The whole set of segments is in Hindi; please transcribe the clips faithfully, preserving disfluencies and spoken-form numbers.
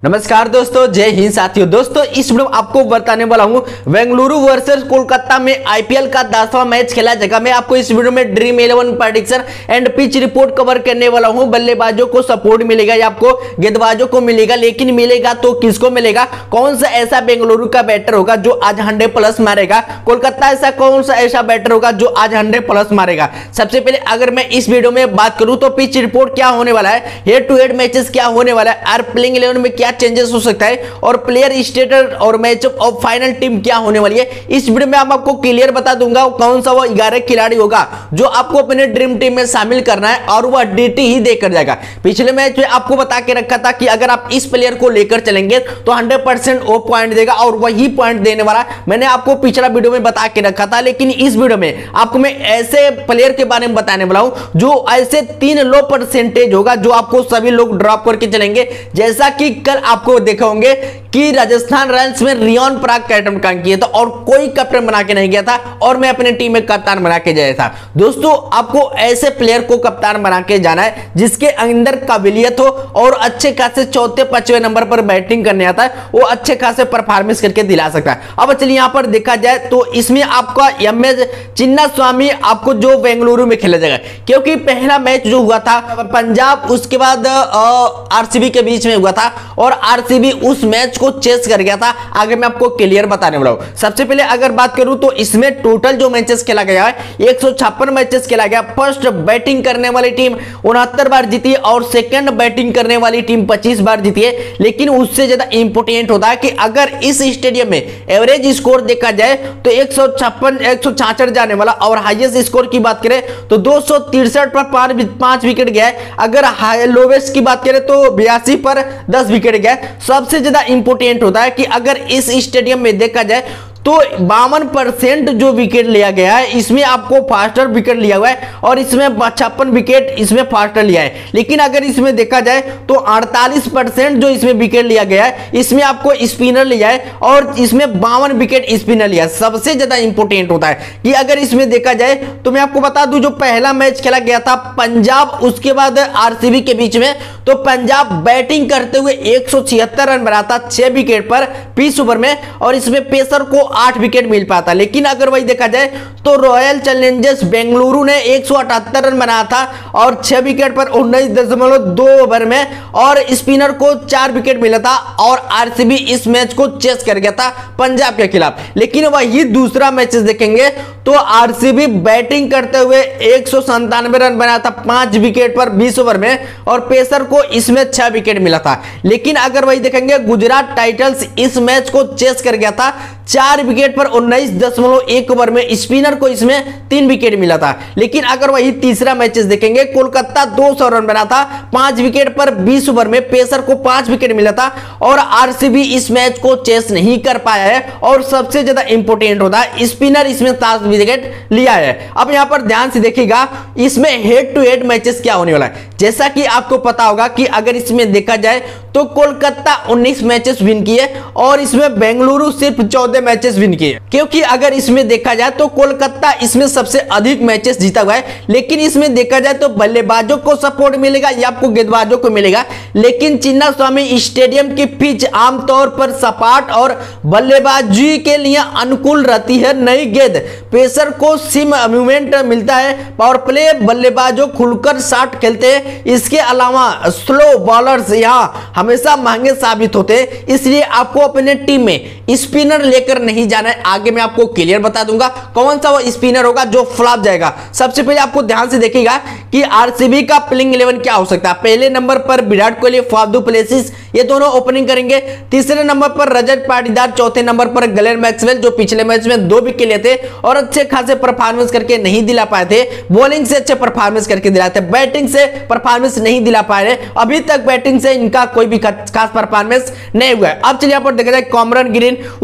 नमस्कार दोस्तों, जय हिंद साथियों। दोस्तों इस वीडियो में आपको बताने वाला हूं बेंगलुरु वर्सेस कोलकाता में आईपीएल का दसवां मैच खेला जाएगा। मैं आपको इस वीडियो में dream eleven prediction and pitch report cover करने वाला हूं। बल्लेबाजों को सपोर्ट मिलेगा या आपको गेंदबाजों को मिलेगा, लेकिन मिलेगा तो किसको मिलेगा? कौन सा ऐसा बेंगलुरु का बैटर होगा जो आज हंड्रेड प्लस मारेगा? कोलकाता ऐसा कौन सा ऐसा बैटर होगा जो आज हंड्रेड प्लस मारेगा? सबसे पहले अगर मैं इस वीडियो में बात करूं तो पिच रिपोर्ट क्या होने वाला है, हेड टू हेड मैचेस क्या होने वाला है, आर प्लेइंग इलेवन में क्या चेंजेस हो सकता है और प्लेयर स्टेटस और मैचअप और फाइनल टीम क्या होने वाली है, इस वीडियो में हम आपको क्लियर बता दूंगा कौन सा वो ग्यारह खिलाड़ी होगा जो आपको अपने ड्रीम टीम में शामिल करना है और वह डीटी ही देकर जाएगा। पिछले मैच में आपको बता के रखा था कि अगर आप इस प्लेयर को लेकर चलेंगे तो हंड्रेड परसेंट वो पॉइंट देगा और वही पॉइंट देने वाला मैंने आपको पिछला वीडियो में बता के रखा था। लेकिन इस वीडियो में आपको मैं ऐसे प्लेयर के बारे में बताने वाला हूं जो ऐसे तीन लो परसेंटेज होगा जो आपको सभी लोग ड्रॉप करके चलेंगे। जैसा कि कल आपको देखा होंगे कि राजस्थान रॉयल्स में रियान पराग कैप्टन काम किया था और कोई कैप्टन बना के नहीं गया था और मैं अपनी टीम में कप्तान बना के जाया था। दोस्तों आपको ऐसे प्लेयर को कप्तान बना के जाना है जिसके अंदर काबिलियत हो और अच्छे खासे चौथे पांचवें नंबर पर बैटिंग करने आता है, वो अच्छे खासे परफॉर्मेंस करके दिला सकता है। अब चलिए यहां पर देखा जाए तो इसमें आपका एम एस चिन्नास्वामी आपको जो बेंगलुरु में खेला जाएगा, क्योंकि पहला मैच जो हुआ था पंजाब उसके बाद आरसीबी के बीच में हुआ था और आरसीबी उस मैच को चेस कर गया था। आगे मैं आपको क्लियर बताने वाला हूं। सबसे पहले अगर बात करूं तो इसमें टोटल जो मैचेस खेला गया है एक सौ छप्पन मैचेस खेला गया। फर्स्ट बैटिंग करने वाली टीम उनहत्तर बार जीती और सेकंड बैटिंग करने वाली टीम पच्चीस बार जीती है। लेकिन उससे ज्यादा इंपोर्टेंट होता है कि अगर इस स्टेडियम में एवरेज स्कोर देखा जाए तो एक सौ छप्पन एक सौ छाछठ जाने वाला और हाईएस्ट स्कोर की बात करें तो दो सौ तिरसठ पर पांच पांच विकेट गया है। अगर लोवेस्ट की बात करें तो बयासी पर दस विकेट गया है। सबसे ज्यादा इंपोर्टेंट होता है कि अगर इस स्टेडियम में देखा जाए तो बावन परसेंट जो विकेट लिया गया है इसमें आपको फास्टर विकेट लिया हुआ है और इसमें छप्पन विकेट इसमें फास्टर लिया है। लेकिन अगर इसमें देखा जाए तो अड़तालीस परसेंट जो इसमें विकेट लिया गया है इसमें आपको स्पिनर लिया है और इसमें बावन विकेट स्पिनर लिया है। सबसे ज्यादा इंपोर्टेंट होता है कि अगर इसमें देखा जाए तो मैं आपको बता दूं जो पहला मैच खेला गया था पंजाब उसके बाद आरसीबी के बीच में, तो पंजाब बैटिंग करते हुए एक सौ छिहत्तर रन बनाता छह विकेट पर बीस ओवर में और इसमें पेसर को आठ विकेट मिल पाता। लेकिन अगर वही देखा जाए तो रॉयल चैलेंजर्स बेंगलुरु ने एक सौ अठहत्तर रन बनाया था और छह विकेट पर उन्नीस दशमलव दो ओवर में और स्पिनर को चार विकेट मिला था और आरसीबी इस मैच को चेस कर गया था पंजाब के खिलाफ। लेकिन वही दूसरा मैच देखेंगे तो आरसीबी बैटिंग करते हुए एक सौ संतानवे रन बनाया था पांच विकेट पर बीस ओवर में और पेसर को इसमें छह विकेट मिला था। लेकिन अगर वही देखेंगे गुजरात टाइटंस इस मैच को चेस कर गया था चार विकेट पर उन्नीस दशमलव एक ओवर में, स्पिनर को इसमें तीन विकेट मिला था। लेकिन अगर वही तीसरा मैचेस देखेंगे कोलकाता दो सौ रन बना था पांच विकेट पर बीस ओवर में, पेसर को पांच विकेट मिला था और आरसीबी इस मैच को चेस नहीं कर पाया है और सबसे ज्यादा इंपोर्टेंट होता है स्पिनर इसमें सात विकेट लिया है। अब यहां पर ध्यान से देखिएगा इसमें हेड टू हेड मैचेस क्या होने वाला है। जैसा कि आपको पता होगा कि अगर इसमें देखा जाए तो कोलकाता उन्नीस मैचेस विन किए और इसमें बेंगलुरु सिर्फ चौदह मैचेस विन किए। क्योंकि अगर इसमें देखा जाए तो कोलकाता इसमें सबसे अधिक मैचेस जीता हुआ है। लेकिन इसमें देखा जाए तो बल्लेबाजों को सपोर्ट मिलेगा या आपको गेंदबाजों को मिलेगा। लेकिन चिन्नास्वामी स्टेडियम की पिच आमतौर पर सपाट और बल्लेबाजी के लिए अनुकूल रहती है। नई गेंद पेसर को सिम मूवमेंट मिलता है, पावर प्ले बल्लेबाजों खुलकर शॉट खेलते हैं। इसके अलावा स्लो बॉलर्स यहाँ हमेशा महंगे साबित होते हैं, इसलिए आपको अपने टीम में स्पिनर लेकर नहीं जाना है। आगे मैं आपको क्लियर बता दूंगा कौन सा वो स्पिनर होगा जो फ्लॉप जाएगा। सबसे पहले आपको ध्यान से देखिएगा कि आरसीबी का प्लेइंग इलेवन क्या हो सकता है। पहले नंबर पर Virat Kohli, Faf du Plessis ये दोनों ओपनिंग करेंगे। तीसरे नंबर पर रजत पाटीदार, चौथे नंबर पर ग्लेन मैक्सवेल जो पिछले मैच में दो विकेट लिए थे और अच्छे खासे परफॉर्मेंस करके नहीं दिला पाए थे। बॉलिंग से अच्छे परफॉर्मेंस करके दिलाए थे, बैटिंग से परफॉर्मेंस नहीं दिला पाए। अभी तक बैटिंग से इनका कोई भी खास परफॉर्मेंस नहीं हुआ है। अब चलिए यहाँ पर देखा जाए कॉमरन ग्रीन, उसके बाद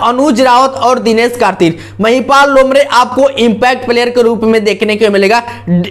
अनुज रावत और दिनेश कार्तिक। महिपाल लोमरे आपको इंपैक्ट प्लेयर के रूप में देखने को मिलेगा।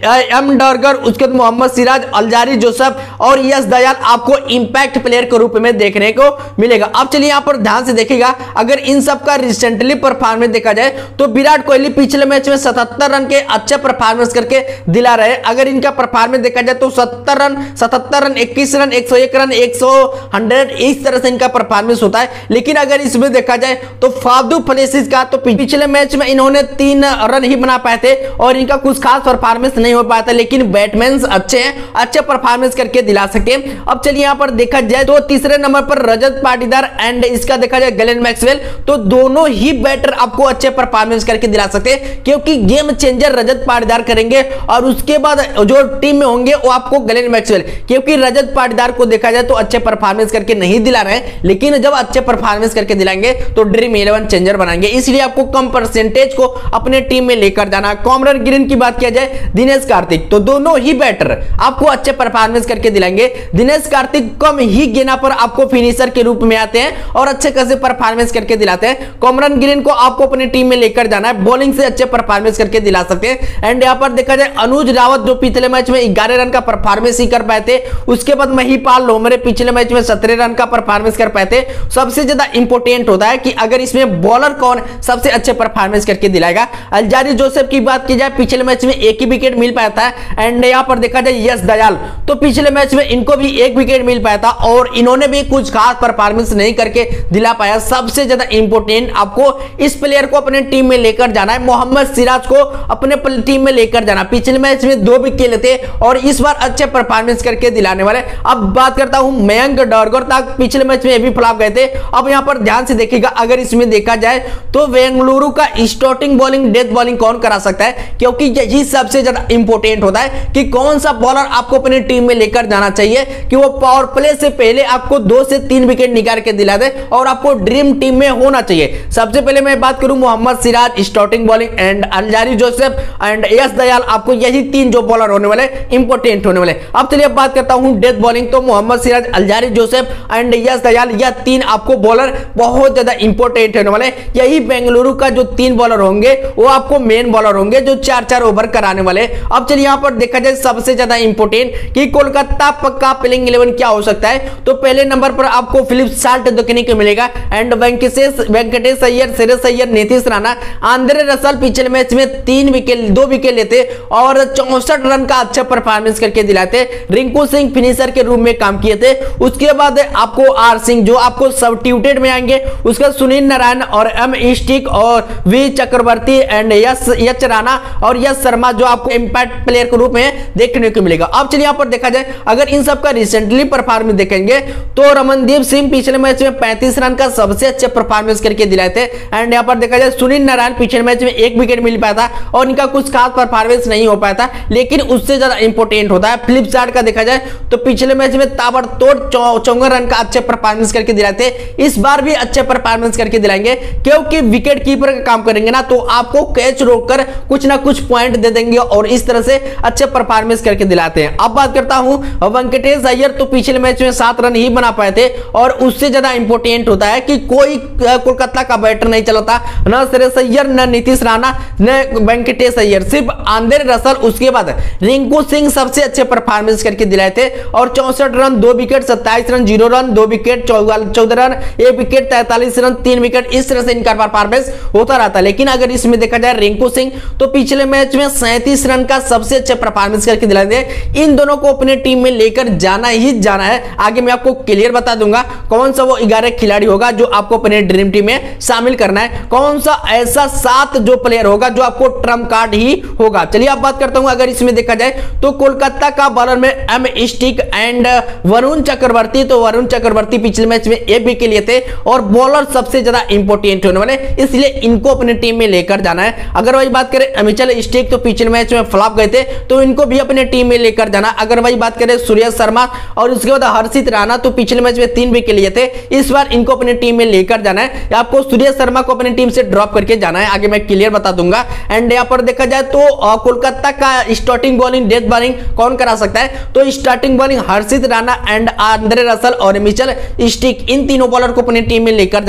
एम डरगर, उसके बाद मोहम्मद सिराज, अलजारी जोसेफ और यश दयाल आपको इंपैक्ट प्लेयर के रूप में देखने को मिलेगा। अब चलिए यहां पर ध्यान से देखिएगा, अगर इन सब का रिसेंटली परफॉर्मेंस देखा जाए तो विराट कोहली पिछले मैच में सतहत्तर रन के अच्छे परफॉर्मेंस करके दिला रहे। अगर इनका परफॉर्मेंस देखा जाए तो सत्तर रन सतहत्तर रन इक्कीस रन एक सौ एक रन एक सौ हंड्रेड इस तरह से इनका परफॉर्मेंस होता है। लेकिन अगर इसमें देखा जाए तो फादू प्लेसिस का तो पिछले मैच में इन्होंने तीन रन ही बना पाए थे और इनका कुछ खास परफॉर्मेंस नहीं हो पाया था, लेकिन बैट्समैन अच्छे हैं, अच्छे परफॉर्मेंस करके दिला सके। अब चलिए यहां पर देखा जाए तो तीसरे नंबर पर रजत पाटीदार एंड इसका देखा जाए ग्लेन मैक्सवेल, तो दोनों ही बैटर आपको अच्छे परफॉर्मेंस करके दिला सकते हैं, क्योंकि गेम चेंजर रजत पाटीदार करेंगे और उसके बाद जो टीम में होंगे वो आपको ग्लेन मैक्सवेल, क्योंकि रजत पाटीदार को देखा जाए तो अच्छे परफॉर्मेंस करके नहीं दिला रहे, लेकिन जब अच्छे परफॉर्मेंस करके दिलाएंगे तो ड्रीम इलेवन चेंजर बनाएंगे, इसलिए आपको कम परसेंटेज को अपने टीम में लेकर जाना। कॉमरन ग्रीन की बात किया जाए, दिनेश कार्तिक, तो दोनों ही बैटर आपको अच्छे परफॉर्मेंस करके दिलाएंगे। दिनेश कार्तिक कम ही गेना पर आपको फिनिशर के रूप में आते हैं और अच्छे खासे परफॉर्मेंस करके दिलाते हैं। कॉमरन ग्रीन को आपको अपनी टीम में लेकर जाना है, बॉलिंग से अच्छे परफॉर्मेंस करके दिला सकते हैं। एंड यहां पर देखा जाए अनुज रावत जो पिछले मैच में ग्यारह रन का परफॉर्मेंस ही कर पाए थे, उसके बाद महिपाल लोमरे पिछले मैच में सत्रह रन का परफॉर्मेंस कर पाए थे। सबसे ज्यादा इंपॉर्टेंट होता है कि अगर इसमें बॉलर कौन सबसे अच्छे परफॉर्मेंस करके दिलाएगा। अलजारी जोसेफ की बात की जाए, पिछले मैच में एक ही विकेट मिल पाया था। एंड यहां पर देखा जाए यश दयाल, तो पिछले मैच में इनको भी एक विकेट मिल पाया था और इन्होंने भी कुछ खास परफॉर्मेंस नहीं करके दिला पाया। सबसे ज्यादा इंपॉर्टेंट आपको इस प्लेयर को अपने टीम में लेकर जाना है, मोहम्मद सिराज को अपने टीम में लेकर जाना। पिछले मैच में दो विकेट लेते और इस बार अच्छे परफॉर्मेंस करके दिलाने वाले। अब बात करता हूं मयंक डरगर, तक पिछले मैच में भी फ्लॉप गए थे। अब यहां पर ध्यान से देखिएगा, अगर इसमें देखा जाए तो बेंगलुरु का स्टार्टिंग बॉलिंग डेथ बॉलिंग कौन करा सकता है, क्योंकि यही सबसे ज्यादा इंपॉर्टेंट होता है कि कौन सा बॉलर आपको अपनी टीम में लेकर जाना चाहिए कि वो पावर प्ले से पहले आपको दो से तीन विकेट निकाल के दिला दे और आपको ड्रीम टीम में होना चाहिए। सबसे पहले मैं बात करूं Mohammed Siraj starting bowling and Alzarri Joseph and Yash Dayal, आपको यही तीन जो बॉलर होने वाले इंपॉर्टेंट होने वाले। अब चलिए बात करता हूं डेथ बॉलिंग, तो Mohammed Siraj, Alzarri Joseph and Yash Dayal, यह तीन आपको बॉलर बहुत ज्यादा इंपॉर्टेंट होने वाले। यही बेंगलुरु का जो तीन बॉलर होंगे वो आपको मेन बॉलर होंगे जो चार चार ओवर कराने वाले। अब चलिए यहां पर देखा जाए सबसे ज्यादा इंपॉर्टेंट कि कोलकाता का प्लेइंग इलेवन क्या हो सकता है, तो पहले नंबर पर आपको फिलिप साल्ट देखने को मिलेगा and Venkatesh Venkatesh Iyer, Shreyas Iyer, Nitish Rana, Andre Russell पिछले मैच में तीन विकेट दो विकेट लेते और चौसठ रन का अच्छा परफॉर्मेंस करके दिलाते। रिंकू सिंह फिनिशर के रूप में काम किए थे। उसके बाद आपको आर सिंह जो आपको सब्स्टिट्यूटेड में आएंगे, उसके सुनील नारायण और एम स्टिक और वी चक्रवर्ती एंड यश यश राणा और यश शर्मा जो आपको इंपैक्ट प्लेयर के रूप में देखने को मिलेगा। अब चलिए यहां पर देखा जाए, अगर इन सब का रिसेंटली परफॉर्मेंस देखेंगे तो रमनदीप सिंह पिछले मैच में पैंतीस रन का सबसे अच्छे परफॉर्मेंस करके दिलाए थे। एंड यहां पर देखा जाए सुनील नारायण पिछले मैच में एक विकेट मिल पाया था और इनका कुछ खास परफॉर्मेंस नहीं हो पाया था, लेकिन उससे ज्यादा इंपॉर्टेंट होता है फ्लिप साइड का देखा जाए तो पिछले मैच में ताबड़तोड़ चौवन रन का अच्छे परफॉर्मेंस करके दिलाए थे। इस बार भी अच्छे परफॉर्मेंस करके दिलाएंगे, क्योंकि विकेट कीपर का काम करेंगे ना तो आपको कैच रोककर कुछ ना कुछ पॉइंट दे देंगे और इस तरह से अच्छे परफॉर्मेंस करके दिलाते हैं। अब बात करता हूं वेंकटेश अय्यर, तो पिछले मैच में सात रन ही बना पाए थे और उससे ज्यादा इंपॉर्टेंट होता है कि कोई कोलकाता का बैटर नहीं चलाता, न श्रेयस अय्यर, न नीतीश राणा, न वेंकटेश अय्यर, सिर्फ आंद्रे रसल, उसके बाद रिंकू सिंह सबसे अच्छे परफॉर्मेंस करके दिलाए थे और चौसठ रन दो विकेट, सत्ताईस रन जीरो रन दो विकेट, चौदह रन एक विकेट, तैंतालीस रन तीन विकेट, इस तरह से इनका परफॉर्मेंस होता रहता। लेकिन अगर इसमें देखा जाए रिंकू सिंह, तो पिछले मैच में सैंतीस रन का सबसे अच्छे परफॉर्मेंस करके दिलाए थे। इन दोनों को अपने टीम में लेकर जाना ही जाना है। आगे मैं आपको क्लियर बता दूंगा कौन सा वो ग्यारह खिलाड़ी होगा जो आपको अपने ड्रीम टीम में शामिल करना है, कौन सा ऐसा सात जो प्लेयर होगा जो आपको ट्रम्प कार्ड ही होगा। चलिए अब बात करता हूं, अगर इसमें देखा जाए तो कोलकाता का बॉलर में M Starc and Varun Chakravarthy, तो वरुण चक्रवर्ती पिछले मैच में एक विकेट लिए थे और बॉलर सबसे ज्यादा इंपॉर्टेंट होने वाले, इसलिए इनको अपने टीम में लेकर जाना है। अगर वही बात करें मिचेल स्टिक, तो पिछले मैच में फ्लॉप गए थे तो इनको भी अपने टीम में लेकर जाना। अगर वही बात करें सूर्य शर्मा और उसके बाद हर्षित राणा, तो पिछले मैच में तीन विकेट लिए थे, इस बार इनको अपने टीम में लेकर जाना है। आपको सूर्य शर्मा को अपनी टीम से ड्रॉप करके जाना है, आगे मैं क्लियर बता दूंगा। एंड यहाँ पर देखा जाए तो कोलकाता का स्टार्टिंग बॉलिंग डेथ बॉलिंग कौन करा सकता है, तो starting bowling Harshit Rana and Andre Russell और मिचेल स्टिक, इन तीनों बॉलर को अपनी टीम में लेकर जाना है।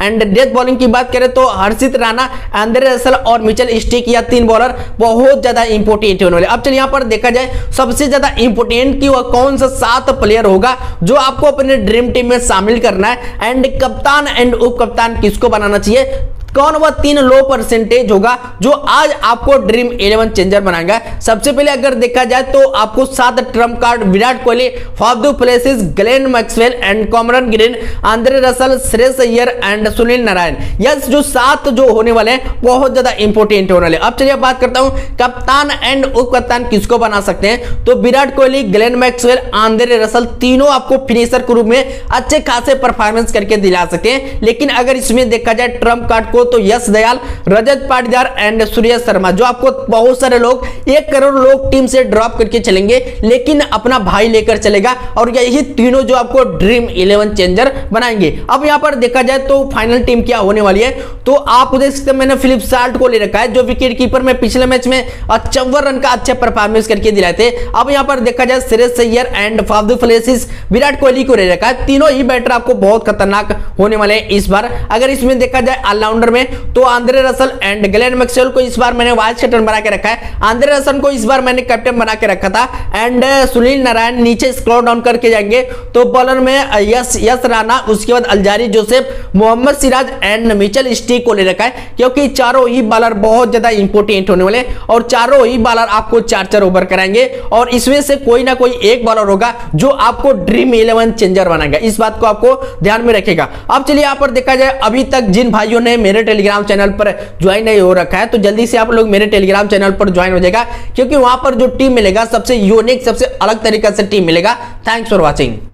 एंड डेथ बॉलिंग की बात करें तो हर्षित राणा, आंद्रे रसल और मिचेल स्टिक, या तीन बॉलर बहुत ज्यादा इंपोर्टेंट होने वाले। अब चलिए यहाँ पर देखा जाए सबसे ज्यादा इंपोर्टेंट कि वह कौन सा सात प्लेयर होगा जो आपको अपने ड्रीम टीम में शामिल करना है, एंड कप्तान एंड उप कप्तान किसको बनाना चाहिए, कौन वह तीन लो परसेंटेज होगा जो आज आपको ड्रीम इलेवन चेंजर बनाएगा। सबसे पहले अगर देखा जाए तो आपको सात trump card Virat Kohli, Faf du Plessis, Glenn Maxwell and Cameron Green, Andre Russell, Shreyas Iyer and Sunil Narayan. Yes, जो सात जो होने वाले हैं बहुत ज्यादा इंपोर्टेंट होने वाले। अब चलिए बात करता हूं कप्तान एंड उप कप्तान किसको बना सकते हैं, तो Virat Kohli, Glenn Maxwell, Andre Russell तीनों आपको फिनिशर के रूप में अच्छे खासे परफॉर्मेंस करके दिला सकते हैं। लेकिन अगर इसमें देखा जाए ट्रम्प कार्ड तो यश दयाल, रजत पाटीदार एंड सूर्य शर्मा, जो आपको बहुत सारे लोग एक करोड़ लोग टीम से ड्रॉप करके चलेंगे लेकिन अपना भाई लेकर चलेगा, और यही तीनों जो आपको ड्रीम इलेवन चेंजर बनाएंगे। अब यहां पर देखा जाए तो फाइनल टीम क्या होने वाली है, तो आप देख सकते हैं मैंने फिलिप साल्ट को ले रखा है जो विकेट कीपर में पिछले मैच में चौवन रन का अच्छा परफॉर्मेंस करके दिलाए थे। अब यहां पर देखा जाए Shreyas Iyer and Faf du Plessis, Virat Kohli को ले रखा है। तीनों ही बैटर आपको बहुत खतरनाक होने वाले हैं इस बार। अगर इसमें देखा जाए ऑलराउंडर में तो Andre Russell and Glenn Maxwell को इस बार मैंने वाइस कैप्टन बना के रखा है। आंद्रे रसल को इस बार मैंने कैप्टन बना के रखा था, एंड सुनील नारायण नीचे स्क्रॉल डाउन करके जाएंगे तो बॉलर में यश यश राणा, उसके बाद Alzarri Joseph, Mohammed Siraj and Mitchell Starc को ले रखा है, क्योंकि चारों ही बॉलर बहुत ज्यादा इंपोर्टेंट होने वाले और चारों ही बॉलर आपको चार चार ओवर कराएंगे, और इसमें से कोई ना कोई एक बॉलर होगा जो आपको ड्रीम इलेवन चेंजर बनाएगा। इस बात को आपको ध्यान में रखेगा। अब चलिए यहाँ पर देखा जाए अभी तक जिन भाइयों ने मेरे टेलीग्राम चैनल पर ज्वाइन नहीं हो रखा है तो जल्दी से आप लोग मेरे टेलीग्राम चैनल पर ज्वाइन हो जाएगा, क्योंकि वहां पर जो टीम मिलेगा सबसे यूनिक, सबसे अलग तरीके से टीम मिलेगा। Thanks for watching.